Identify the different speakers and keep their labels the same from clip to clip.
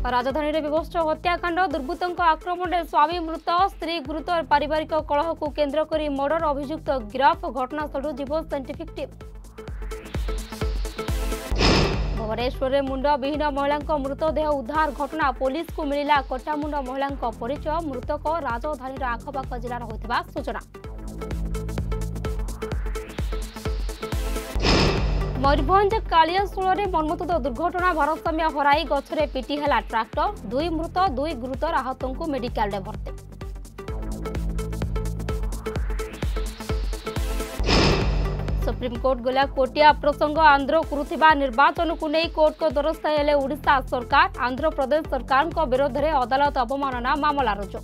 Speaker 1: राजधानी में विभत्स हत्याकांड दुर्बृत्तों आक्रमण में स्वामी मृत स्त्री गुरुतर पारिवारिक कलह को केन्द्र कर मर्डर अभियुक्त गिरफ घटनास्थल जीव साइंटिफिक टीम। भुवनेश्वर में मुंड विहीन महिला मृतदेह उद्धार घटना पुलिस को मिला कटामुंड महिला परिचय मृतक राजधानी आखपाख जिलार होता सूचना। मयूरभंज कालियासोल मर्मन्तुद दुर्घटना भारसाम्य हराई गछरे पिटी हेला ट्राक्टर दुई मृत दुई गुरुतर आहतों को मेडिकल रे भर्ती। सुप्रीमकोर्ट गला कोटिया प्रसंग आंध्र करुथिबा निर्वाचन को नहीं कोर्ट को द्वारस्थ हेले ओडिशा सरकार आंध्र प्रदेश सरकार को विरोध में अदालत अवमानना मामला रुजु।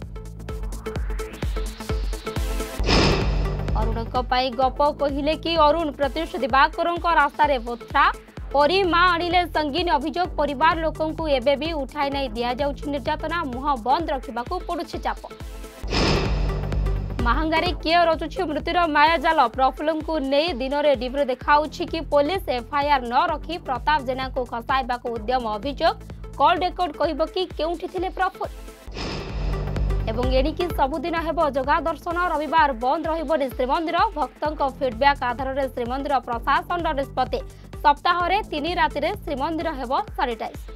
Speaker 1: अरुण गप कहले कि अरुण प्रत्युष दिवाकर रास्तार बोथ्रा परी मां आनिले संगीन अभियोग परिवार लोकों को एबे भी उठाई नहीं दिया जाउछि निर्यातना मुह बंद रखिबाकू पड़ुछि चाप। महांगारी किए रचुछि मृत्युर मायाजाल प्रफुल्ल को नहीं दिन में डिब्री देखाउछि कि पुलिस एफआईआर न रखी प्रताप जेना को खसाइबाकू उद्यम अभियोग कॉल रेकर्ड कहब कि केउठी थिले प्रफुल्ल एवं एणिकी सबुदिन हेब जगा दर्शन रविवार बंद रहिबनि श्रीमंदिर भक्तों फीडबैक आधार में श्रीमंदिर प्रशासन निष्पत्ति सप्ताह 3 राति श्रीमंदिर हेब सानिटाइज।